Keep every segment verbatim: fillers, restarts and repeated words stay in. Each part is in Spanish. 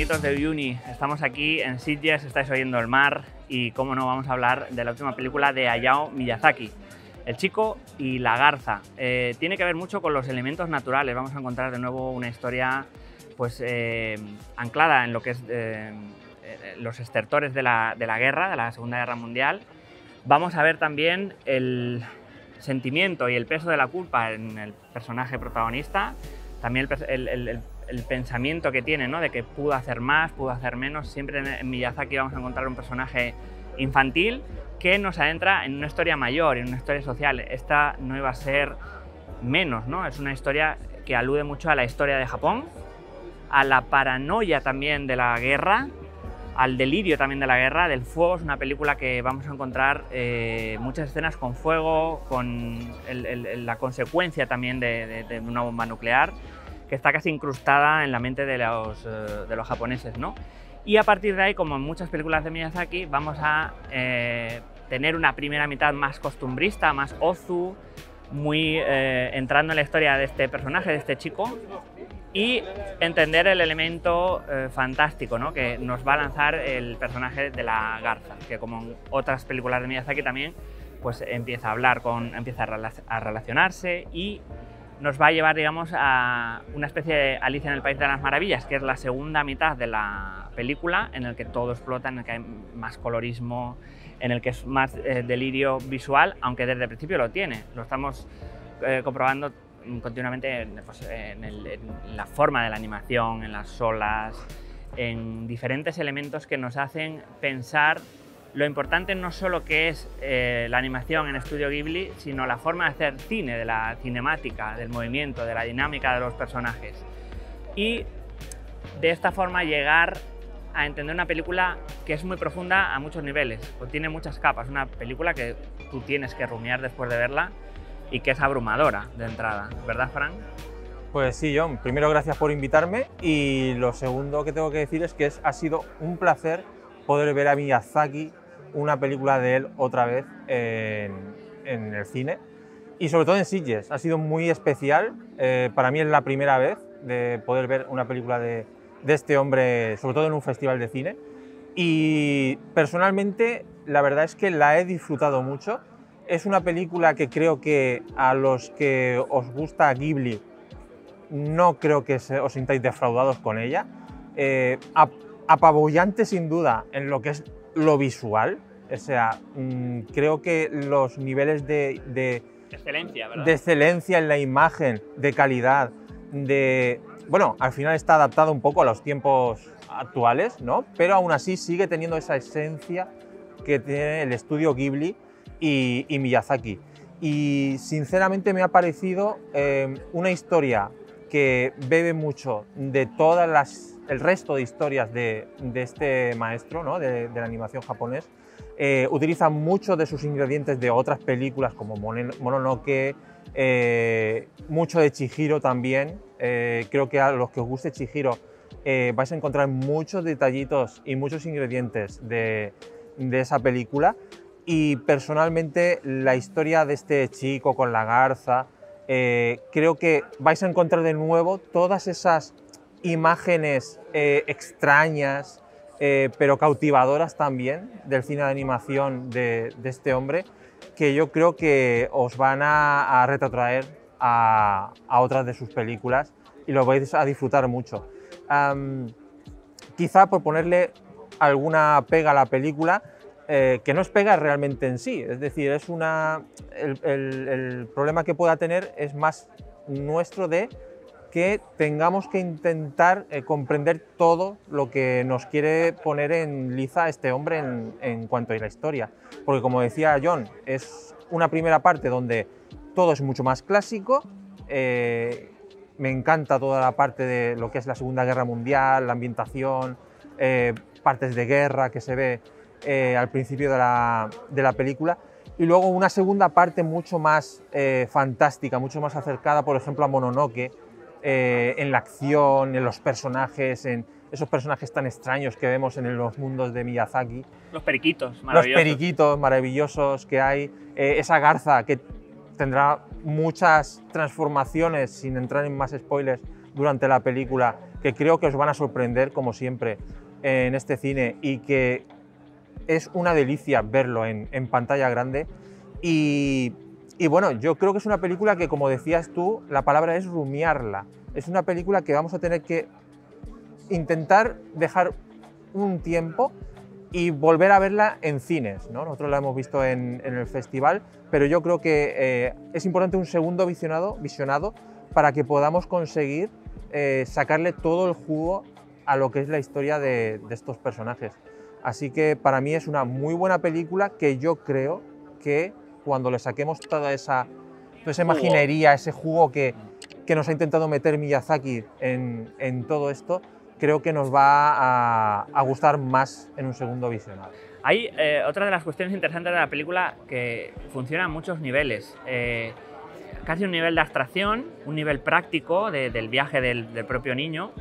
amiguitos de Uni, estamos aquí en Sitges, estáis oyendo el mar y cómo no vamos a hablar de la última película de Hayao Miyazaki, El chico y la garza. Eh, tiene que ver mucho con los elementos naturales, vamos a encontrar de nuevo una historia pues, eh, anclada en lo que es eh, los estertores de la, de la guerra, de la Segunda Guerra Mundial. Vamos a ver también el sentimiento y el peso de la culpa en el personaje protagonista, también el, el, el, el pensamiento que tiene, ¿no? De que pudo hacer más, pudo hacer menos. Siempre en, en Miyazaki vamos a encontrar un personaje infantil que nos adentra en una historia mayor, en una historia social. Esta no iba a ser menos, ¿no? Es una historia que alude mucho a la historia de Japón, a la paranoia también de la guerra, al delirio también de la guerra, del fuego. Es una película que vamos a encontrar eh, muchas escenas con fuego, con el, el, la consecuencia también de, de, de una bomba nuclear, que está casi incrustada en la mente de los, eh, de los japoneses, ¿no? Y a partir de ahí, como en muchas películas de Miyazaki, vamos a eh, tener una primera mitad más costumbrista, más ozu, muy eh, entrando en la historia de este personaje, de este chico, y entender el elemento eh, fantástico, ¿no? Que nos va a lanzar el personaje de la garza, que como en otras películas de Miyazaki también pues empieza a hablar, con, empieza a, rela a relacionarse y nos va a llevar, digamos, a una especie de Alicia en el País de las Maravillas, que es la segunda mitad de la película, en el que todo explota, en el que hay más colorismo, en el que es más eh, delirio visual, aunque desde el principio lo tiene. Lo estamos eh, comprobando continuamente pues, en, el, en la forma de la animación, en las olas, en diferentes elementos que nos hacen pensar lo importante no solo que es eh, la animación en Estudio Ghibli, sino la forma de hacer cine, de la cinemática, del movimiento, de la dinámica de los personajes. Y de esta forma llegar a entender una película que es muy profunda a muchos niveles, pues tiene muchas capas, una película que tú tienes que rumiar después de verla y que es abrumadora de entrada, ¿verdad, Fran? Pues sí, John, primero gracias por invitarme y lo segundo que tengo que decir es que es, ha sido un placer poder ver a Miyazaki, una película de él otra vez en, en el cine y sobre todo en Sitges. Ha sido muy especial, eh, para mí es la primera vez de poder ver una película de, de este hombre, sobre todo en un festival de cine, y personalmente la verdad es que la he disfrutado mucho. Es una película que creo que a los que os gusta Ghibli no creo que se, os sintáis defraudados con ella. Eh, ap apabullante sin duda en lo que es lo visual, o sea, mmm, creo que los niveles de, de, excelencia, ¿verdad? de excelencia en la imagen, de calidad, de... Bueno, al final está adaptado un poco a los tiempos actuales, ¿no? Pero aún así sigue teniendo esa esencia que tiene el estudio Ghibli y, y Miyazaki. Y sinceramente me ha parecido eh, una historia que bebe mucho de todas las el resto de historias de, de este maestro, ¿no? de, de la animación japonés. Eh, utiliza muchos de sus ingredientes de otras películas como Mononoke, eh, mucho de Chihiro también. Eh, creo que a los que os guste Chihiro eh, vais a encontrar muchos detallitos y muchos ingredientes de, de esa película. Y personalmente la historia de este chico con la garza, eh, creo que vais a encontrar de nuevo todas esas imágenes eh, extrañas, eh, pero cautivadoras también del cine de animación de, de este hombre, que yo creo que os van a, a retrotraer a, a otras de sus películas y lo vais a disfrutar mucho. Um, quizá por ponerle alguna pega a la película, eh, que no es pega realmente en sí, es decir, es una, el, el, el problema que pueda tener es más nuestro de que tengamos que intentar eh, comprender todo lo que nos quiere poner en liza este hombre en, en cuanto a la historia. Porque como decía John, es una primera parte donde todo es mucho más clásico, eh, me encanta toda la parte de lo que es la Segunda Guerra Mundial, la ambientación, eh, partes de guerra que se ve eh, al principio de la, de la película, y luego una segunda parte mucho más eh, fantástica, mucho más acercada, por ejemplo, a Mononoke, Eh, en la acción, en los personajes, en esos personajes tan extraños que vemos en los mundos de Miyazaki. Los periquitos maravillosos. Los periquitos maravillosos que hay, eh, esa garza que tendrá muchas transformaciones, sin entrar en más spoilers, durante la película que creo que os van a sorprender, como siempre, en este cine, y que es una delicia verlo en, en pantalla grande. Y, y bueno, yo creo que es una película que, como decías tú, la palabra es rumiarla. Es una película que vamos a tener que intentar dejar un tiempo y volver a verla en cines, ¿no? Nosotros la hemos visto en, en el festival, pero yo creo que eh, es importante un segundo visionado, visionado para que podamos conseguir eh, sacarle todo el jugo a lo que es la historia de, de estos personajes. Así que para mí es una muy buena película que yo creo que cuando le saquemos toda esa, toda esa imaginería, ese jugo que, que nos ha intentado meter Miyazaki en, en todo esto, creo que nos va a, a gustar más en un segundo visionado. Hay eh, otra de las cuestiones interesantes de la película que funciona a muchos niveles. Eh, casi un nivel de abstracción, un nivel práctico de, del viaje del, del propio niño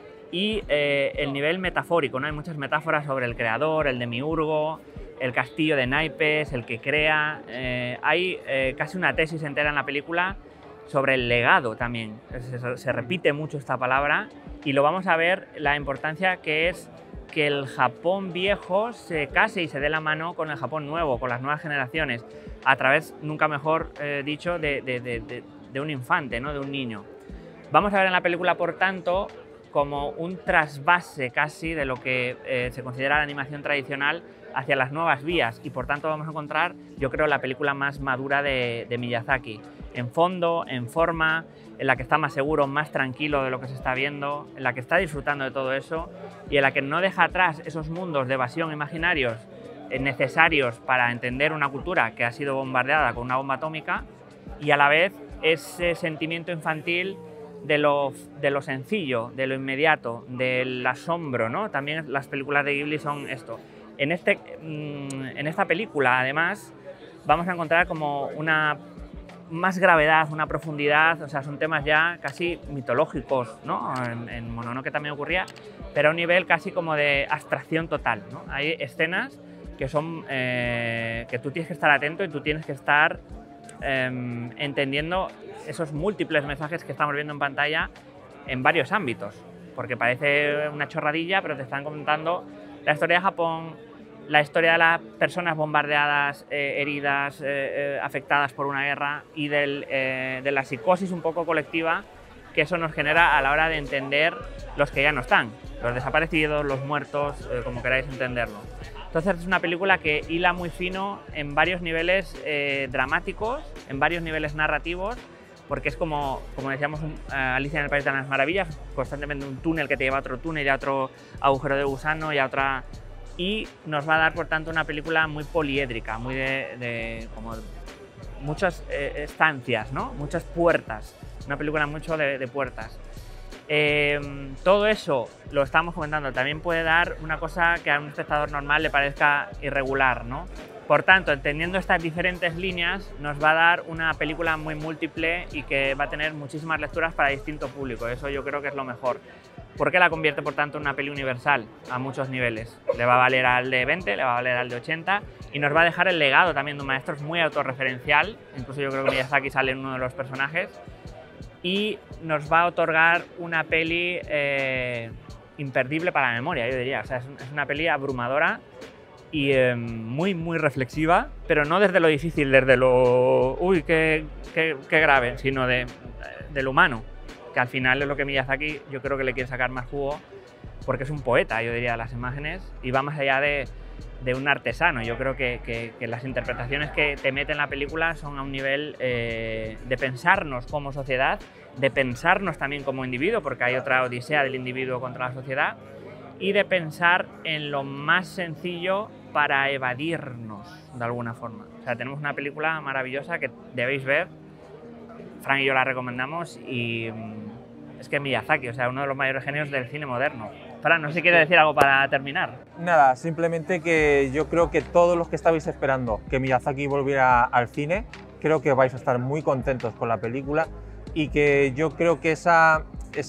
y eh, el nivel metafórico, ¿no? Hay muchas metáforas sobre el creador, el demiurgo, el castillo de naipes, el que crea. Eh, hay eh, casi una tesis entera en la película sobre el legado también. Se, se repite mucho esta palabra y lo vamos a ver la importancia que es que el Japón viejo se case y se dé la mano con el Japón nuevo, con las nuevas generaciones, a través, nunca mejor eh, dicho, de, de, de, de, de un infante, ¿no? De un niño. Vamos a ver en la película, por tanto, como un trasvase casi de lo que eh, se considera la animación tradicional hacia las nuevas vías y por tanto vamos a encontrar, yo creo, la película más madura de, de Miyazaki. En fondo, en forma, en la que está más seguro, más tranquilo de lo que se está viendo, en la que está disfrutando de todo eso y en la que no deja atrás esos mundos de evasión imaginarios eh, necesarios para entender una cultura que ha sido bombardeada con una bomba atómica y a la vez ese sentimiento infantil de lo, de lo sencillo, de lo inmediato, del asombro, ¿no? También las películas de Ghibli son esto. En, este, en esta película, además, vamos a encontrar como una más gravedad, una profundidad, o sea, son temas ya casi mitológicos, ¿no? En, en Mononoke también ocurría, pero a un nivel casi como de abstracción total, ¿no? Hay escenas que son, eh, que tú tienes que estar atento y tú tienes que estar eh, entendiendo esos múltiples mensajes que estamos viendo en pantalla en varios ámbitos, porque parece una chorradilla, pero te están contando la historia de Japón, la historia de las personas bombardeadas, eh, heridas, eh, eh, afectadas por una guerra y del, eh, de la psicosis un poco colectiva que eso nos genera a la hora de entender los que ya no están, los desaparecidos, los muertos, eh, como queráis entenderlo. Entonces es una película que hila muy fino en varios niveles eh, dramáticos, en varios niveles narrativos, porque es como, como decíamos, un, uh, Alicia en el País de las Maravillas, constantemente un túnel que te lleva a otro túnel y a otro agujero de gusano y a otra... Y nos va a dar, por tanto, una película muy poliédrica, muy de, de como muchas eh, estancias, ¿no? Muchas puertas, una película mucho de, de puertas. Eh, todo eso, lo estamos comentando, también puede dar una cosa que a un espectador normal le parezca irregular, ¿no? Por tanto, entendiendo estas diferentes líneas, nos va a dar una película muy múltiple y que va a tener muchísimas lecturas para distintos públicos. Eso yo creo que es lo mejor. ¿Por qué la convierte, por tanto, en una peli universal a muchos niveles? Le va a valer al de veinte, le va a valer al de ochenta y nos va a dejar el legado también de un maestro muy autorreferencial. Incluso yo creo que Miyazaki sale en uno de los personajes. Y nos va a otorgar una peli eh, imperdible para la memoria, yo diría. O sea, es, es una peli abrumadora y eh, muy, muy reflexiva, pero no desde lo difícil, desde lo... uy, qué, qué, qué grave, sino de, de lo humano, que al final es lo que Miyazaki yo creo que le quiere sacar más jugo, porque es un poeta, yo diría, las imágenes, y va más allá de, de un artesano. Yo creo que, que, que las interpretaciones que te mete en la película son a un nivel eh, de pensarnos como sociedad, de pensarnos también como individuo, porque hay otra odisea del individuo contra la sociedad, y de pensar en lo más sencillo para evadirnos de alguna forma. O sea, tenemos una película maravillosa que debéis ver. Fran y yo la recomendamos y es que Miyazaki, o sea, uno de los mayores genios del cine moderno. Fran, no sé si quieres decir algo para terminar. Nada, simplemente que yo creo que todos los que estabais esperando que Miyazaki volviera al cine, creo que vais a estar muy contentos con la película y que yo creo que esa,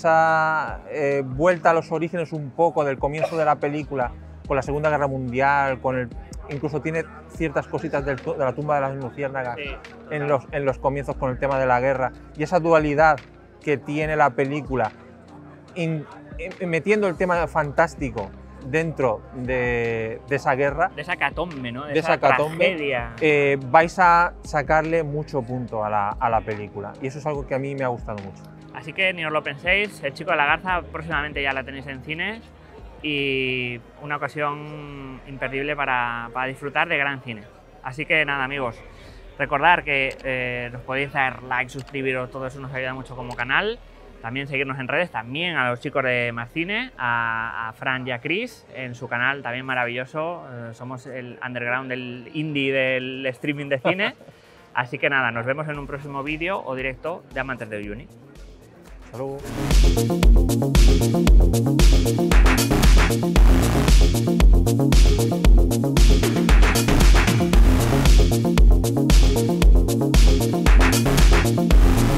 esa eh, vuelta a los orígenes un poco del comienzo de la película, con la Segunda Guerra Mundial, con el, incluso tiene ciertas cositas del, de la tumba de las luciérnagas sí, en, los, en los comienzos con el tema de la guerra, y esa dualidad que tiene la película in, in, metiendo el tema fantástico dentro de, de esa guerra, de esa catombe, ¿no? De, de esa, esa catombe, tragedia. Eh, vais a sacarle mucho punto a la, a la película. Y eso es algo que a mí me ha gustado mucho. Así que ni os lo penséis, El chico de la garza próximamente ya la tenéis en cines y una ocasión imperdible para, para disfrutar de gran cine. Así que nada, amigos, recordad que eh, nos podéis dar like, suscribiros, todo eso nos ayuda mucho como canal. También seguirnos en redes, también a los chicos de Más Cine, a, a Fran y a Chris en su canal también maravilloso. Eh, somos el underground del indie del streaming de cine. Así que nada, nos vemos en un próximo vídeo o directo de Amantes de Uyuni. Hasta luego.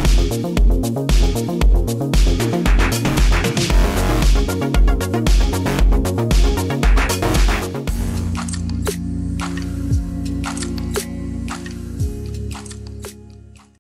We'll be right back.